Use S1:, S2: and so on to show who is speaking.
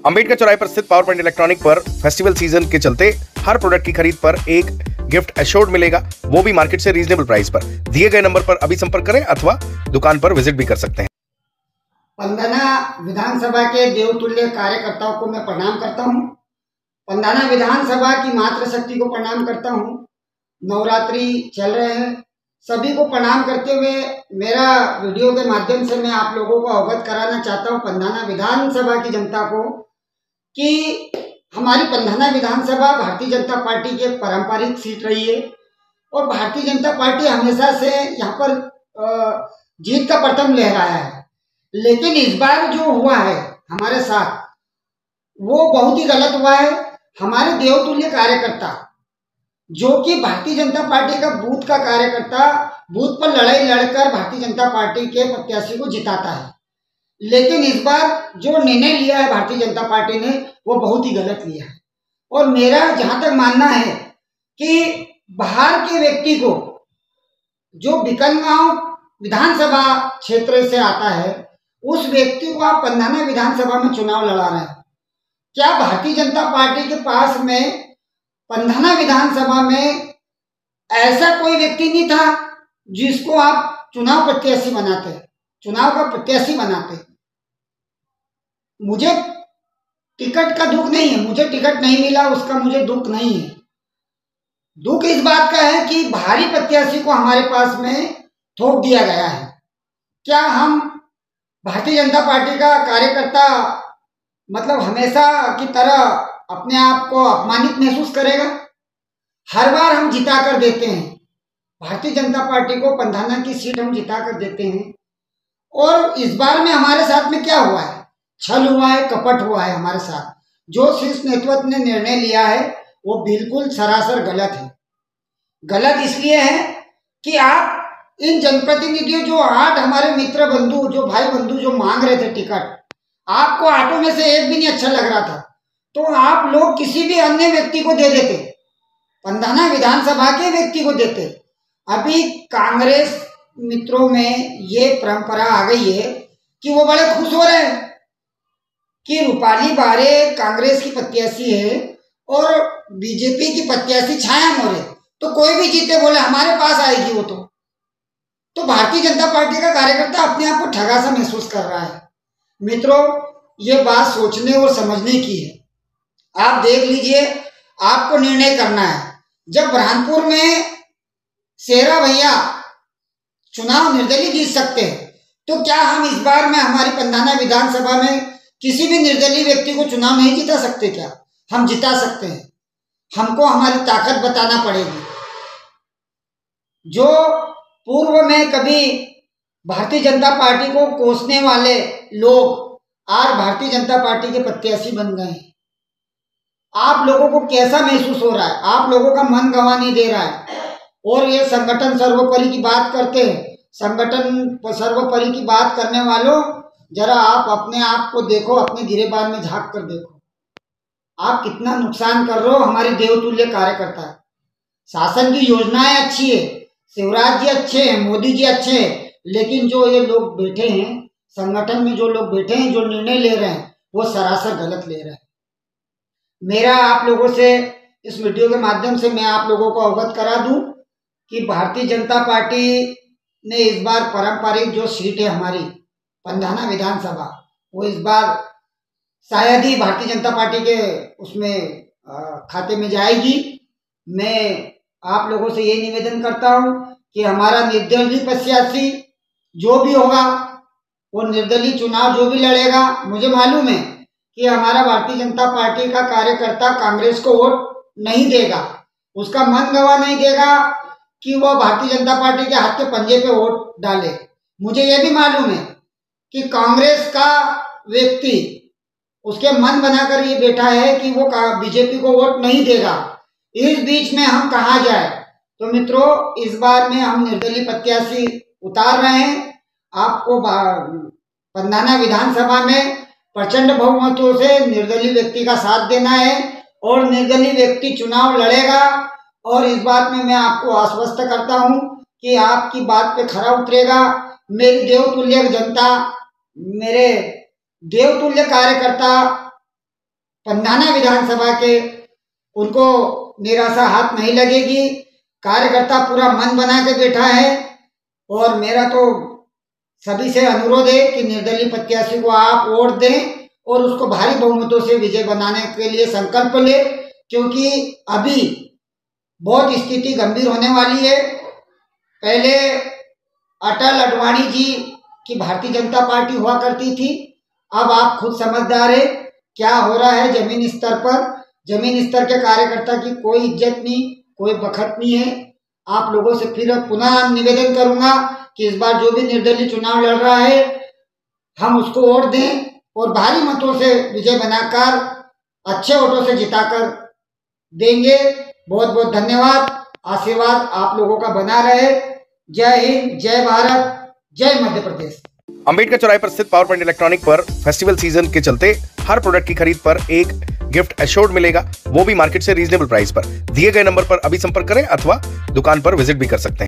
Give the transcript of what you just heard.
S1: अंबेडकर चौराहे पर स्थित पावर पॉइंट इलेक्ट्रॉनिक पर फेस्टिवल सीजन के चलते हर प्रोडक्ट की खरीद पर एक गिफ्ट एश्योर्ड मिलेगा, वो भी मार्केट से रीजनेबल प्राइस पर। दिए गए नंबर पर अभी संपर्क करें अथवा दुकान पर विजिट भी कर सकते हैं।
S2: पंधाना विधानसभा के देवतुल्य कार्यकर्ताओं को मैं प्रणाम करता हूं। पंधाना विधानसभा की मातृशक्ति को प्रणाम करता हूं। नवरात्रि चल रहे हैं, सभी को प्रणाम करते हुए मेरा वीडियो के माध्यम से मैं आप लोगों को अवगत कराना चाहता हूं पंधाना विधानसभा की जनता को कि हमारी पंधाना विधानसभा भारतीय जनता पार्टी की पारंपरिक सीट रही है और भारतीय जनता पार्टी हमेशा से यहाँ पर जीत का परचम लहराया है। लेकिन इस बार जो हुआ है हमारे साथ वो बहुत ही गलत हुआ है। हमारे देवतुल्य कार्यकर्ता जो कि भारतीय जनता पार्टी का बूथ का कार्यकर्ता बूथ पर लड़ाई लड़कर भारतीय जनता पार्टी के प्रत्याशी को जिताता है, लेकिन इस बार जो निर्णय लिया है भारतीय जनता पार्टी ने वो बहुत ही गलत लिया है। और मेरा जहां तक मानना है कि बाहर के व्यक्ति को जो बिकनगांव विधानसभा क्षेत्र से आता है उस व्यक्ति को आप पंधाना विधानसभा में चुनाव लड़ा रहे हैं। क्या भारतीय जनता पार्टी के पास में पंधाना विधानसभा में ऐसा कोई व्यक्ति नहीं था जिसको आप चुनाव प्रत्याशी बनाते, चुनाव का प्रत्याशी बनाते? मुझे टिकट का दुख नहीं है, मुझे टिकट नहीं मिला उसका मुझे दुख नहीं है। दुख इस बात का है कि भारी प्रत्याशी को हमारे पास में थोप दिया गया है। क्या हम भारतीय जनता पार्टी का कार्यकर्ता मतलब हमेशा की तरह अपने आप को अपमानित महसूस करेगा? हर बार हम जिता कर देते हैं, भारतीय जनता पार्टी को पंधाना की सीट हम जिता कर देते हैं। और इस बार में हमारे साथ में क्या हुआ है? छल हुआ है, कपट हुआ है हमारे साथ। जो शीर्ष नेतृत्व ने निर्णय लिया है वो बिल्कुल सरासर गलत है। गलत इसलिए है कि आप इन जनप्रतिनिधियों जो 8 हमारे मित्र बंधु जो भाई बंधु जो मांग रहे थे टिकट, आपको 8 में से एक भी नहीं अच्छा लग रहा था तो आप लोग किसी भी अन्य व्यक्ति को दे देते, पंधाना विधानसभा के व्यक्ति को देते। अभी कांग्रेस मित्रों में ये परंपरा आ गई है कि वो बड़े खुश हो रहे हैं कि रूपाली बारे कांग्रेस की प्रत्याशी है और बीजेपी की प्रत्याशी छाया मोरे, तो कोई भी जीते बोले हमारे पास आएगी वो। तो भारतीय जनता पार्टी का कार्यकर्ता अपने आप को ठगा सा महसूस कर रहा है। मित्रों, ये बात सोचने और समझने की है। आप देख लीजिए, आपको निर्णय करना है। जब बुरहानपुर में शेरा भैया चुनाव निर्दलीय जीत सकते हैं तो क्या हम इस बार में हमारी पंधाना विधानसभा में किसी भी निर्दलीय व्यक्ति को चुनाव नहीं जिता सकते? क्या हम जिता सकते हैं? हमको हमारी ताकत बताना पड़ेगी। जो पूर्व में कभी भारतीय जनता पार्टी को कोसने वाले लोग आज भारतीय जनता पार्टी के प्रत्याशी बन गए हैं। आप लोगों को कैसा महसूस हो रहा है? आप लोगों का मन गंवा नहीं दे रहा है। और ये संगठन सर्वोपरि की बात करते हैं। संगठन सर्वोपरि की बात करने वालों, जरा आप अपने आप को देखो, अपने गिरेबान में झांक कर देखो, आप कितना नुकसान कर रहे हो हमारे देवतुल्य कार्यकर्ता। शासन की योजनाएं अच्छी है, शिवराज जी अच्छे हैं, मोदी जी अच्छे हैं, लेकिन जो ये लोग बैठे हैं संगठन में, जो लोग बैठे हैं, जो निर्णय ले रहे हैं वो सरासर गलत ले रहे हैं। मेरा आप लोगों से इस वीडियो के माध्यम से मैं आप लोगों को अवगत करा दूं कि भारतीय जनता पार्टी ने इस बार पारंपरिक जो सीट है हमारी पंधाना विधानसभा, वो इस बार शायद ही भारतीय जनता पार्टी के उसमें खाते में जाएगी। मैं आप लोगों से ये निवेदन करता हूं कि हमारा निर्दलीय प्रत्याशी जो भी होगा, वो निर्दलीय चुनाव जो भी लड़ेगा, मुझे मालूम है कि हमारा भारतीय जनता पार्टी का कार्यकर्ता कांग्रेस को वोट नहीं देगा, उसका मन गवा नहीं देगा कि वो भारतीय जनता पार्टी के हाथ के पंजे पे वोट डाले। मुझे ये भी मालूम है कि कांग्रेस का व्यक्ति उसके मन बनाकर ये बैठा है कि वो बीजेपी को वोट नहीं देगा। इस बीच में हम कहाँ जाए? तो मित्रों, इस बार में हम निर्दलीय प्रत्याशी उतार रहे हैं। आपको पंधाना विधानसभा में प्रचंड बहुमतों से निर्दलीय व्यक्ति का साथ देना है और निर्दलीय व्यक्ति चुनाव लड़ेगा। और इस बात में मैं आपको आश्वस्त करता हूं कि आपकी बात पे खरा उतरेगा। मेरी देवतुल्य जनता, मेरे देवतुल्य कार्यकर्ता पंधाना विधानसभा के उनको निराशा हाथ नहीं लगेगी। कार्यकर्ता पूरा मन बना के बैठा है और मेरा तो सभी से अनुरोध है कि निर्दलीय प्रत्याशी को आप वोट दें और उसको भारी बहुमतों से विजय बनाने के लिए संकल्प ले, क्योंकि अभी बहुत स्थिति गंभीर होने वाली है। पहले अटल अडवाणी जी की भारतीय जनता पार्टी हुआ करती थी, अब आप खुद समझदार है क्या हो रहा है जमीन स्तर पर। जमीन स्तर के कार्यकर्ता की कोई इज्जत नहीं, कोई बखत नहीं है। आप लोगों से फिर पुनः निवेदन करूंगा कि इस बार जो भी निर्दलीय चुनाव लड़ रहा है हम उसको वोट दें और भारी मतों से विजय बनाकर अच्छे वोटों से जिताकर देंगे। बहुत बहुत धन्यवाद, आशीर्वाद आप लोगों का बना रहे। जय हिंद, जय भारत, जय मध्य प्रदेश।
S1: अंबेडकर चौराहे पर स्थित पावर पॉइंट इलेक्ट्रॉनिक पर फेस्टिवल सीजन के चलते हर प्रोडक्ट की खरीद पर एक गिफ्ट एश्योर्ड मिलेगा, वो भी मार्केट से रीजनेबल प्राइस पर। दिए गए नंबर पर अभी संपर्क करें अथवा दुकान पर विजिट भी कर सकते हैं।